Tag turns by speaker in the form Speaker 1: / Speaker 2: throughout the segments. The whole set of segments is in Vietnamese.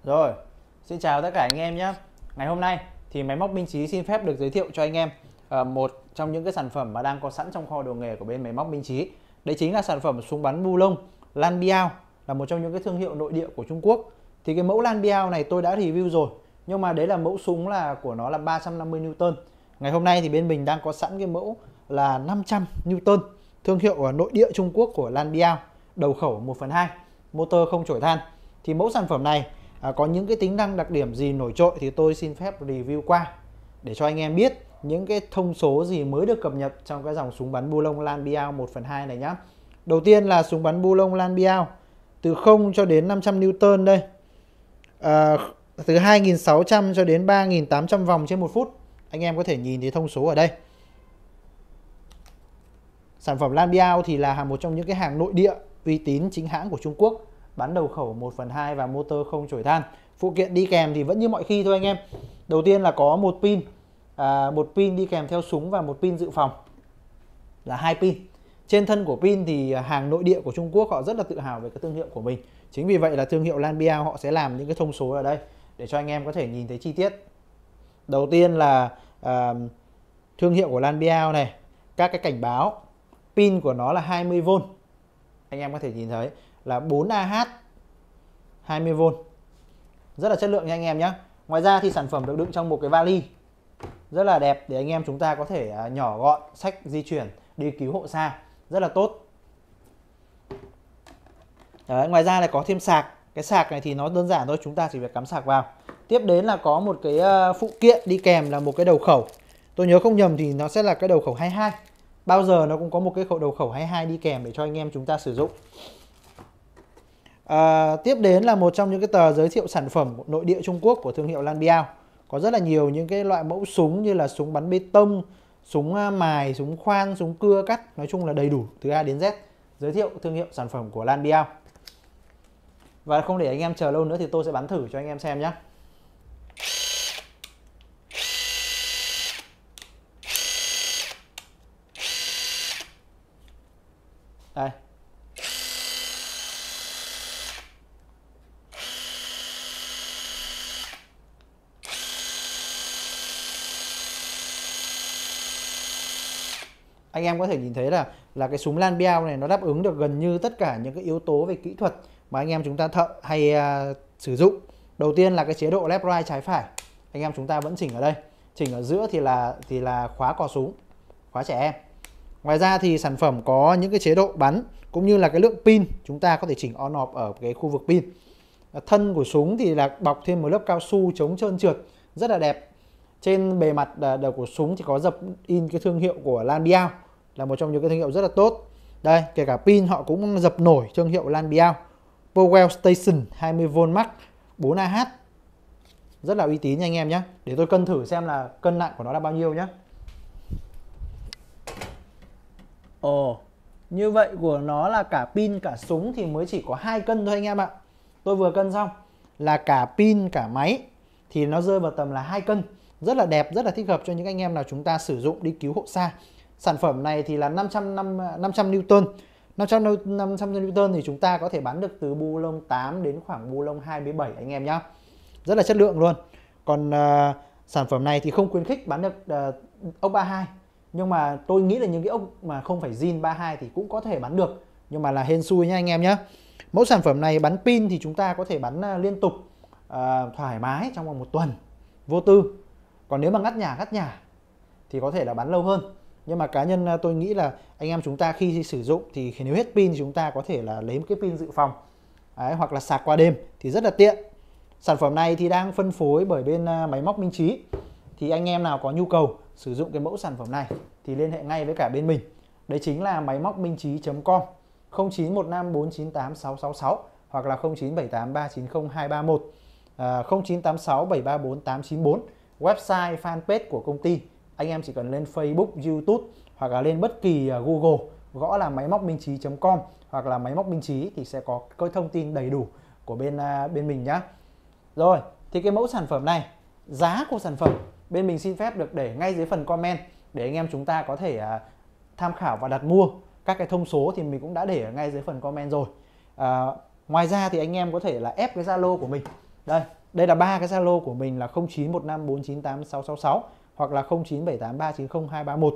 Speaker 1: Rồi, xin chào tất cả anh em nhé. Ngày hôm nay thì máy móc Minh Chí xin phép được giới thiệu cho anh em một trong những cái sản phẩm mà đang có sẵn trong kho đồ nghề của bên máy móc Minh Chí. Đấy chính là sản phẩm súng bắn bu lông Lan Biao, là một trong những cái thương hiệu nội địa của Trung Quốc. Thì cái mẫu Lan Biao này tôi đã review rồi, nhưng mà đấy là mẫu súng của nó là 350 Newton. Ngày hôm nay thì bên mình đang có sẵn cái mẫu là 500 Newton, thương hiệu ở nội địa Trung Quốc của Lan Biao, đầu khẩu 1/2, motor không chổi than. Thì mẫu sản phẩm này có những cái tính năng đặc điểm gì nổi trội thì tôi xin phép review qua để cho anh em biết những cái thông số gì mới được cập nhật trong cái dòng súng bắn bu lông Lan Biao 1/2 này nhá. Đầu tiên là súng bắn bu lông Lan Biao từ 0 cho đến 500 Newton đây. Từ 2.600 cho đến 3.800 vòng trên 1 phút. Anh em có thể nhìn thấy thông số ở đây. Sản phẩm Lan Biao thì là một trong những cái hàng nội địa uy tín chính hãng của Trung Quốc, bán đầu khẩu 1/2 và motor không chổi than. Phụ kiện đi kèm thì vẫn như mọi khi thôi anh em. Đầu tiên là có một pin đi kèm theo súng và một pin dự phòng là 2 pin. Trên thân của pin thì hàng nội địa của Trung Quốc họ rất là tự hào về cái thương hiệu của mình. Chính vì vậy là thương hiệu Lan Biao họ sẽ làm những cái thông số ở đây để cho anh em có thể nhìn thấy chi tiết. Đầu tiên là thương hiệu của Lan Biao này, các cái cảnh báo. Pin của nó là 20V. Anh em có thể nhìn thấy là 4Ah 20V. Rất là chất lượng nha anh em nhé. Ngoài ra thì sản phẩm được đựng trong một cái vali rất là đẹp để anh em chúng ta có thể nhỏ gọn, xách di chuyển, đi cứu hộ xa. Rất là tốt. Đấy, ngoài ra là có thêm sạc. Cái sạc này thì nó đơn giản thôi, chúng ta chỉ việc cắm sạc vào. Tiếp đến là có một cái phụ kiện đi kèm là một cái đầu khẩu. Tôi nhớ không nhầm thì nó sẽ là cái đầu khẩu 22. Bao giờ nó cũng có một cái đầu khẩu 22 đi kèm để cho anh em chúng ta sử dụng. Tiếp đến là một trong những cái tờ giới thiệu sản phẩm nội địa Trung Quốc của thương hiệu Lan Biao. Có rất là nhiều những cái loại mẫu súng như là súng bắn bê tông, súng mài, súng khoan, súng cưa cắt. Nói chung là đầy đủ từ A đến Z. Giới thiệu thương hiệu sản phẩm của Lan Biao. Và không để anh em chờ lâu nữa thì tôi sẽ bắn thử cho anh em xem nhé. Đây. Anh em có thể nhìn thấy là cái súng Lan Biao này nó đáp ứng được gần như tất cả những cái yếu tố về kỹ thuật mà anh em chúng ta thợ hay sử dụng. Đầu tiên là cái chế độ left right trái phải. Anh em chúng ta vẫn chỉnh ở đây. Chỉnh ở giữa thì là khóa cò súng, khóa trẻ em. Ngoài ra thì sản phẩm có những cái chế độ bắn cũng như là cái lượng pin, chúng ta có thể chỉnh on off ở cái khu vực pin. Thân của súng thì là bọc thêm một lớp cao su chống trơn trượt rất là đẹp. Trên bề mặt đầu của súng thì có dập in cái thương hiệu của Lan Biao, là một trong những cái thương hiệu rất là tốt. Đây, kể cả pin họ cũng dập nổi thương hiệu Lan Biao. Powell Station 20V Max 4Ah. Rất là uy tín nha anh em nhé. Để tôi cân thử xem là cân nặng của nó là bao nhiêu nhé. Ồ, như vậy của nó là cả pin cả súng thì mới chỉ có 2 cân thôi anh em ạ. Tôi vừa cân xong là cả pin cả máy thì nó rơi vào tầm là 2 cân. Rất là đẹp, rất là thích hợp cho những anh em nào chúng ta sử dụng đi cứu hộ xa. Sản phẩm này thì là 500 Newton. 500 Newton thì chúng ta có thể bắn được từ bu lông 8 đến khoảng bu lông 27 anh em nhé. Rất là chất lượng luôn. Còn sản phẩm này thì không khuyến khích bắn được ốc 32. Nhưng mà tôi nghĩ là những cái ốc mà không phải zin 32 thì cũng có thể bắn được. Nhưng mà là hên xui nha anh em nhé. Mẫu sản phẩm này bắn pin thì chúng ta có thể bắn liên tục, thoải mái trong vòng 1 tuần, vô tư. Còn nếu mà ngắt nhả thì có thể là bắn lâu hơn. Nhưng mà cá nhân tôi nghĩ là anh em chúng ta khi sử dụng thì nếu hết pin thì chúng ta có thể là lấy một cái pin dự phòng. Đấy, hoặc là sạc qua đêm thì rất là tiện. Sản phẩm này thì đang phân phối bởi bên máy móc Minh Chí. Thì anh em nào có nhu cầu sử dụng cái mẫu sản phẩm này thì liên hệ ngay với cả bên mình. Đấy chính là máy móc minh chí.com 0915 498 666 hoặc là 0978 390 231, 0986 734 894. Website fanpage của công ty anh em chỉ cần lên Facebook, YouTube hoặc là lên bất kỳ Google gõ là máy móc minh chí.com hoặc là máy móc Minh Chí thì sẽ có cái thông tin đầy đủ của bên mình nhá. Rồi, thì cái mẫu sản phẩm này, giá của sản phẩm bên mình xin phép được để ngay dưới phần comment để anh em chúng ta có thể tham khảo và đặt mua. Các cái thông số thì mình cũng đã để ở ngay dưới phần comment rồi. Ngoài ra thì anh em có thể là ép cái Zalo của mình Đây là ba cái Zalo của mình là 0915498666 hoặc là 0978390231,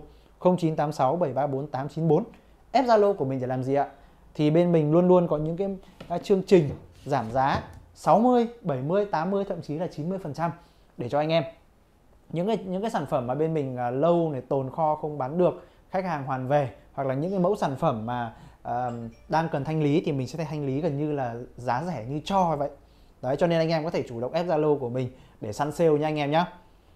Speaker 1: 0986734894. Ép Zalo của mình để làm gì ạ? Thì bên mình luôn luôn có những cái chương trình giảm giá 60, 70, 80 thậm chí là 90% để cho anh em. Những cái sản phẩm mà bên mình lâu này, tồn kho không bán được, khách hàng hoàn về, hoặc là những cái mẫu sản phẩm mà đang cần thanh lý thì mình sẽ thanh lý gần như là giá rẻ như cho vậy. Đấy, cho nên anh em có thể chủ động ép Zalo của mình để săn sale nha anh em nhé.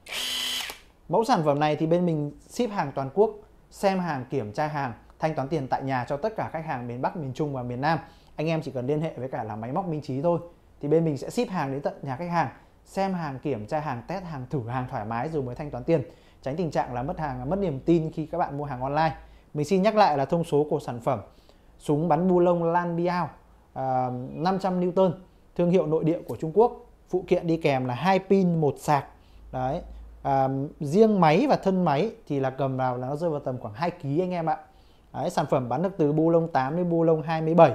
Speaker 1: Mẫu sản phẩm này thì bên mình ship hàng toàn quốc, xem hàng, kiểm tra hàng, thanh toán tiền tại nhà cho tất cả khách hàng miền Bắc, miền Trung và miền Nam. Anh em chỉ cần liên hệ với cả là máy móc Minh Chí thôi, thì bên mình sẽ ship hàng đến tận nhà khách hàng, xem hàng, kiểm tra hàng, test hàng, thử hàng thoải mái rồi mới thanh toán tiền, tránh tình trạng là mất hàng, mất niềm tin khi các bạn mua hàng online. Mình xin nhắc lại là thông số của sản phẩm súng bắn bu lông Lan Biao 500 Newton, thương hiệu nội địa của Trung Quốc, phụ kiện đi kèm là 2 pin 1 sạc. Đấy. Riêng máy và thân máy thì là cầm vào là nó rơi vào tầm khoảng 2 kg anh em ạ. Đấy, sản phẩm bắn được từ bu lông 8 đến bu lông 27.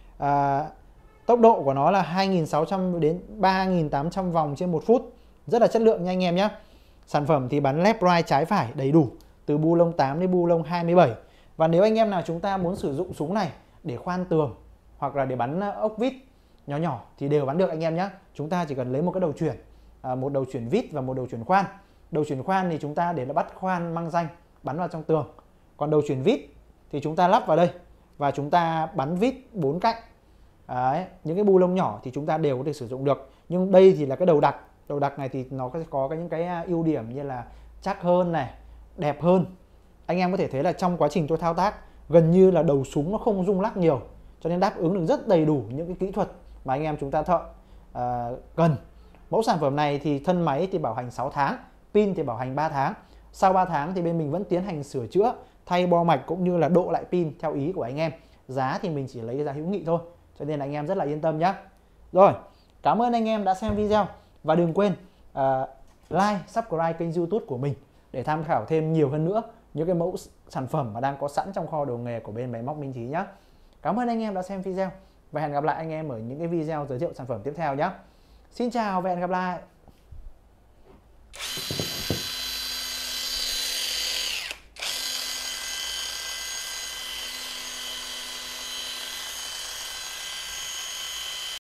Speaker 1: Tốc độ của nó là 2.600 đến 3.800 vòng trên 1 phút, rất là chất lượng nha anh em nhé. Sản phẩm thì bắn left right trái phải đầy đủ từ bu lông 8 đến bu lông 27. Và nếu anh em nào chúng ta muốn sử dụng súng này để khoan tường hoặc là để bắn ốc vít nhỏ nhỏ thì đều bắn được anh em nhé. Chúng ta chỉ cần lấy một cái đầu chuyển, một đầu chuyển vít và một đầu chuyển khoan. Đầu chuyển khoan thì chúng ta để nó bắt khoan măng ranh bắn vào trong tường. Còn đầu chuyển vít thì chúng ta lắp vào đây và chúng ta bắn vít 4 cạnh. Đấy, những cái bu lông nhỏ thì chúng ta đều có thể sử dụng được. Nhưng đây thì là cái đầu đặc. Đầu đặc này thì nó có những cái ưu điểm như là chắc hơn này, đẹp hơn. Anh em có thể thấy là trong quá trình tôi thao tác gần như là đầu súng nó không rung lắc nhiều, cho nên đáp ứng được rất đầy đủ những cái kỹ thuật mà anh em chúng ta thợ cần. Mẫu sản phẩm này thì thân máy thì bảo hành 6 tháng, pin thì bảo hành 3 tháng. Sau 3 tháng thì bên mình vẫn tiến hành sửa chữa, thay bo mạch cũng như là độ lại pin theo ý của anh em. Giá thì mình chỉ lấy cái giá hữu nghị thôi, cho nên anh em rất là yên tâm nhé. Rồi, cảm ơn anh em đã xem video và đừng quên like, subscribe kênh YouTube của mình để tham khảo thêm nhiều hơn nữa những cái mẫu sản phẩm mà đang có sẵn trong kho đồ nghề của bên máy móc Minh Chí nhé. Cảm ơn anh em đã xem video và hẹn gặp lại anh em ở những cái video giới thiệu sản phẩm tiếp theo nhé. Xin chào và hẹn gặp lại.